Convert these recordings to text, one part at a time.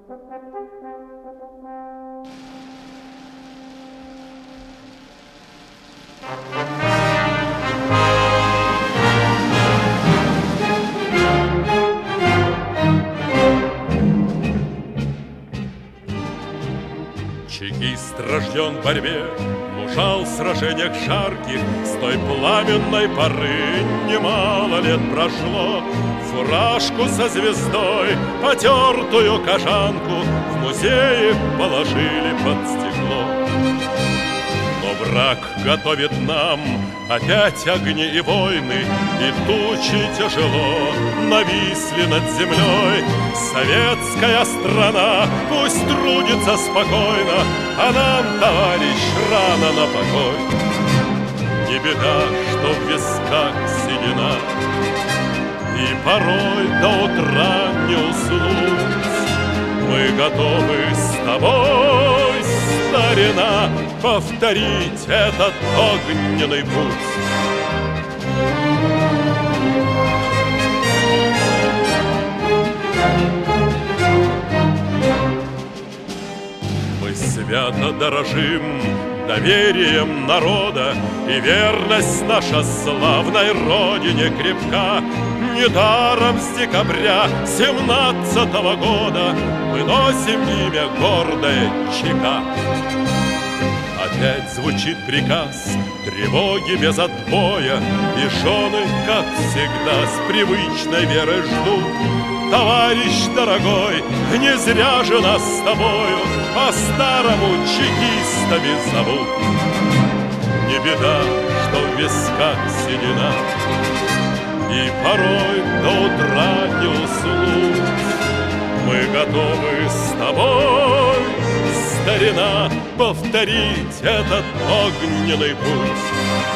Чекист рожден в борьбе, мужал в сражениях жарких. С той пламенной поры немало лет прошло. Фуражку со звездой, потертую кожанку в музее положили под стекло. Но враг готовит нам опять огни и войны, и тучи тяжело нависли над землей. Советская страна пусть трудится спокойно, а нам, товарищ, рано на покой. Не беда, что в висках седина, и порой до утра не уснуть. Мы готовы с тобой, старина, повторить этот огненный путь. Мы свято дорожим доверием народа, и верность наша славной родине крепка. Недаром с декабря 17-го года мы носим имя гордое ЧК. Опять звучит приказ, тревоги без отбоя, и жены, как всегда, с привычной верой ждут. Товарищ дорогой, не зря же нас с тобою по-старому чекистами зовут. Не беда, что в висках седина, и порой до утра не уснуть. Мы готовы с тобой, старина, повторить этот огненный путь.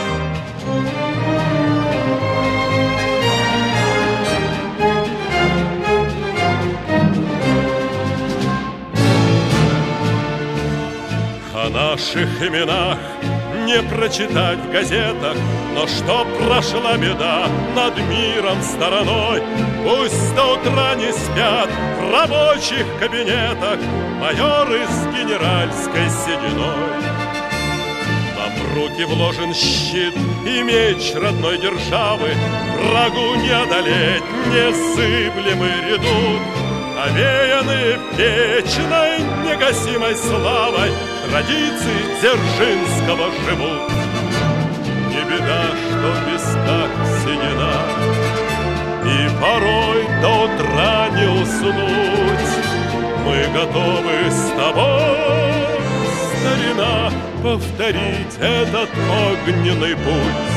О наших именах не прочитать в газетах, но что прошла беда над миром стороной. Пусть до утра не спят в рабочих кабинетах майоры с генеральской сединой. Нам в руки вложен щит и меч родной державы, врагу не одолеть незыблемый редут. Овеяны вечной негасимой славой традиции Дзержинского живут. Не беда, что в висках седина, и порой до утра не уснуть. Мы готовы с тобой, старина, повторить этот огненный путь.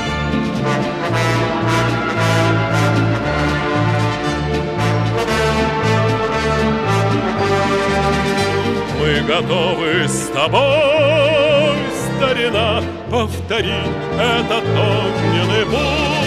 Мы готовы с тобой, старина, повторить этот огненный путь.